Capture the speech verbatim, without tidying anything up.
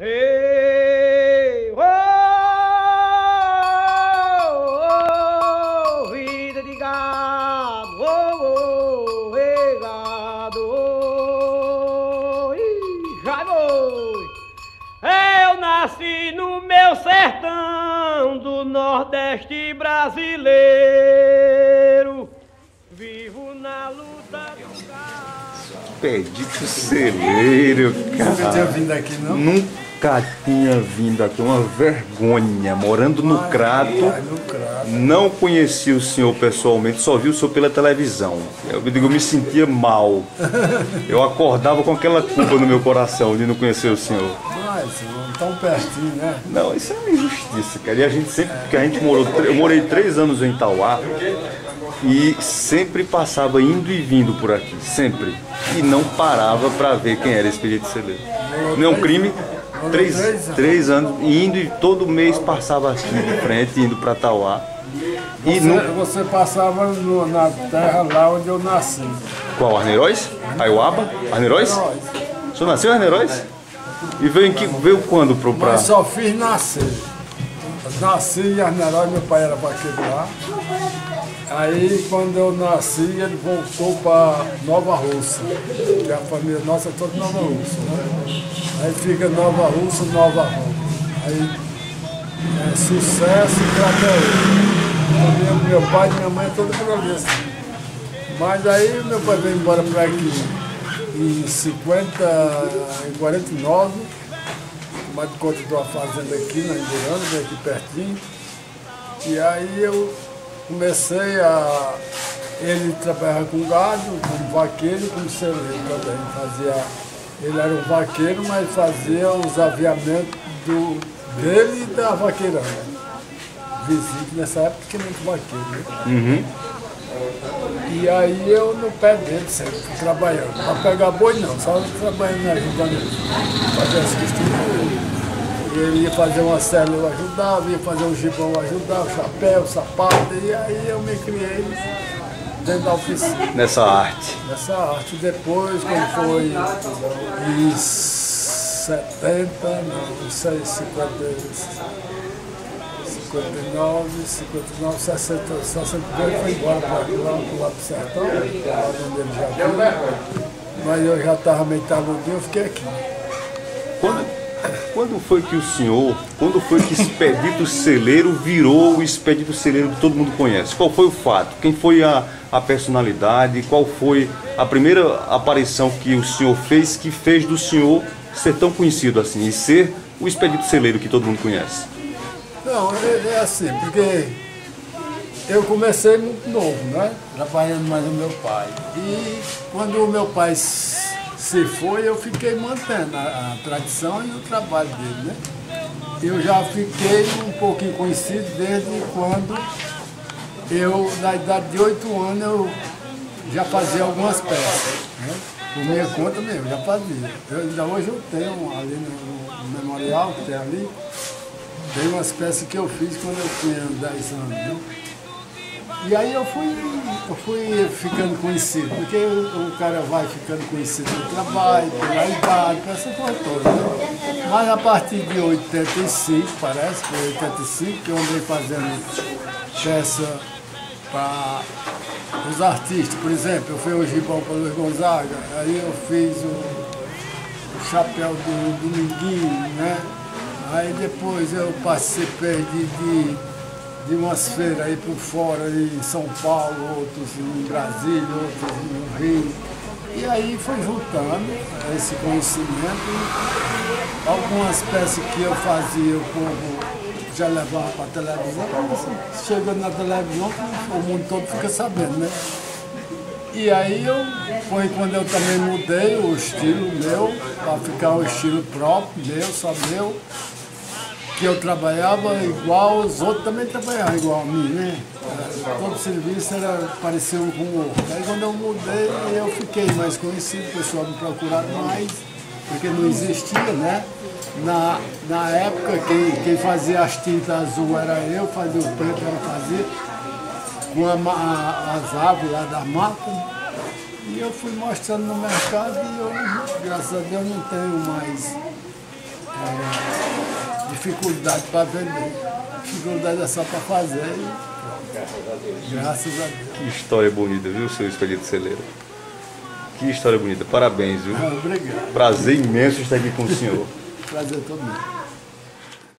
Ei, oh, oh, vida de gado, oh, oh, ei, gado, oh, ih, já foi. Eu nasci no meu sertão do Nordeste brasileiro, vivo na luta do gado. Expedito Celeiro, cara. Nunca tinha vindo aqui, não? Nunca tinha vindo aqui, uma vergonha. Morando no Crato, no Crato. Não conhecia o senhor pessoalmente, só vi o senhor pela televisão. Eu, eu me sentia mal. Eu acordava com aquela culpa no meu coração de não conhecer o senhor. Mas, tão pertinho, né? Não, isso é uma injustiça, cara. E a gente sempre, porque a gente morou, eu morei três anos em Itauá e sempre passava indo e vindo por aqui, sempre. E não parava para ver quem era Expedito Celeiro. Não é um crime. Três, três anos, indo e todo mês passava aqui de frente, indo para Itauá. E Você, no... você passava no, na terra lá onde eu nasci. Qual? Arneiroz? Aiuaba? Arneiroz? O senhor nasceu em Arneiroz? E veio, em que, veio quando pro pra... Mas só fiz nascer. Nasci em Arneiroz, meu pai era vaqueiro lá. Aí quando eu nasci, ele voltou para Nova Russa. Que a família nossa é toda Nova Russa, né? Aí fica Nova Russa, Nova Roma. Aí é sucesso e Crateúva. Meu pai e minha mãe é toda por ali assim. Mas aí meu pai veio embora para aqui em cinquenta, em quarenta e nove, tomar de conta de uma fazenda aqui na Indurana, veio aqui pertinho. E aí eu comecei a... Ele trabalhava com gado, como vaqueiro e como celeiro também. Fazia... Ele era um vaqueiro, mas fazia os aviamentos do, dele e da vaqueirana. Vizinho, nessa época tinha muito vaqueiro, né? Uhum. E aí eu no pé dele sempre, trabalhando. Para pegar boi não, só trabalhando na ajudando fazer as costuras. Ele ia fazer uma célula, eu ajudava, ia fazer um gibão, eu ajudava, chapéu, sapato, e aí eu me criei dentro da oficina. Nessa arte. Nessa arte. Depois, quando foi em setenta, não, sei, cinquenta, cinquenta e nove, cinquenta e nove, sessenta, sessenta e dois, foi embora para lá, lá para o sertão, lá onde ele já veio. Mas eu já estava meio taludinho, eu fiquei aqui. Quando, quando foi que o senhor, quando foi que Expedito Celeiro virou o Expedito Celeiro que todo mundo conhece? Qual foi o fato? Quem foi a, a personalidade? Qual foi a primeira aparição que o senhor fez que fez do senhor ser tão conhecido assim e ser o Expedito Celeiro que todo mundo conhece? Não, é, é assim, porque eu comecei muito novo, né? Trabalhando mais no meu pai. E quando o meu pai se foi, eu fiquei mantendo a, a tradição e o trabalho dele, né? Eu já fiquei um pouquinho conhecido desde quando eu, na idade de oito anos, eu já fazia algumas peças, né? Por minha conta mesmo, já fazia. Eu, ainda hoje eu tenho ali no, no memorial que tem ali, tem umas peças que eu fiz quando eu tinha dez anos, né? E aí eu fui, eu fui ficando conhecido, porque o, o cara vai ficando conhecido no trabalho, pela idade, essa coisa toda, né? Mas a partir de oitenta e cinco, parece, foi oitenta e cinco, que eu andei fazendo peça para os artistas. Por exemplo, eu fiz o gibão para Luiz Gonzaga, aí eu fiz o, o chapéu do Dominguinho, né? Aí depois eu participei de, de, de umas feiras aí por fora, em São Paulo, outros em Brasília, outros no Rio. E aí foi juntando esse conhecimento. Algumas peças que eu fazia, o povo já levava para a televisão. Chegando na televisão, o mundo todo fica sabendo, né? E aí eu, foi quando eu também mudei o estilo meu, para ficar um estilo próprio, meu, só meu. Que eu trabalhava igual, os outros também trabalhavam igual a mim, né? Todo serviço era parecido um com o outro. Aí quando eu mudei, eu fiquei mais conhecido, o pessoal me procurava mais, porque não existia, né? Na, na época, quem, quem fazia as tintas azul era eu, fazia o preto, era fazer, com a, a, as aves lá da mata. E eu fui mostrando no mercado e eu, graças a Deus, não tenho mais... É, dificuldade para vender. Dificuldade é só para fazer. E, graças a Deus. Que história bonita, viu, seu Expedito Celeiro? Que história bonita. Parabéns, viu? Ah, obrigado. Prazer imenso estar aqui com o senhor. Prazer todo mundo.